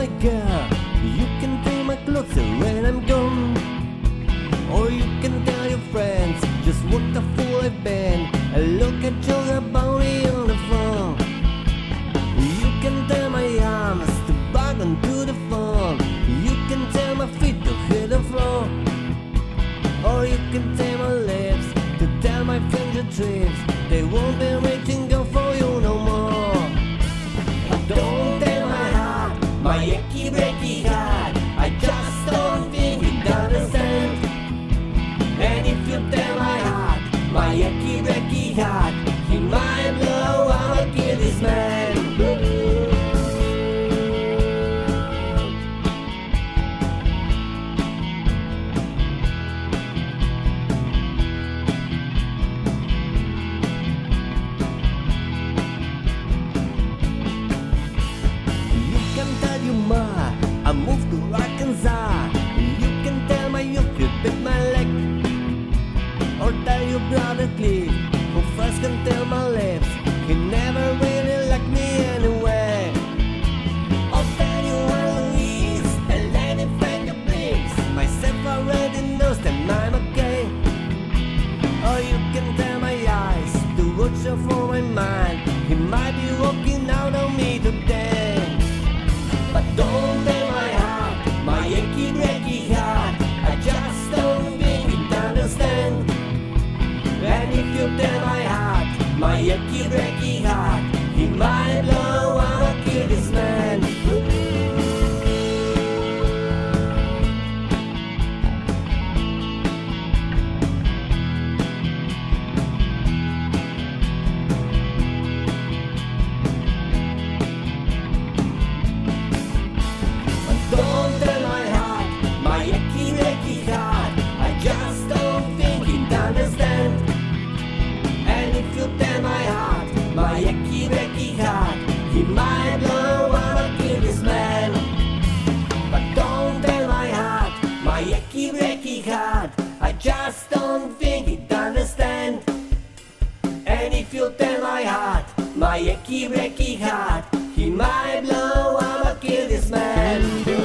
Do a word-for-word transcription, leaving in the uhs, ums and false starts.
my car, you can take my clothes when I'm gone. Or you can tell your friends just what the fool I've been, and look at your body on the phone. You can tell my arms to bug onto the phone. You can tell my feet to hit the floor. Or you can tell my lips to tell my fingertips they won't be reaching out for you no more. Don't tell my heart, my achy breaky heart, I just don't think it understand. And if you tell my heart, my achy breaky heart, he might blow, I'll kill this man. I moved to Arkansas. You can tell my you could bit my leg, or tell your brother Cliff, who first can tell my lips he never really liked me anyway. I'll tell you where Louise and any friend you please, myself already knows that I'm okay. Or you can tell my eyes to watch out for my mind, he might be walking out on me today. But don't tell my heart, my achy breaky heart, I just don't think it understand. And if you tell my heart, my achy breaky heart, he might blow, I'll kill this man. Don't tell my heart, my achy breaky heart, I just don't think it understand. And if you tell my heart, my achy breaky heart, he might blow, I'll kill this man. But don't tell my heart, my achy breaky heart, I just don't think it understand. And if you tell my heart, my achy breaky heart, he might blow, I'll kill this man.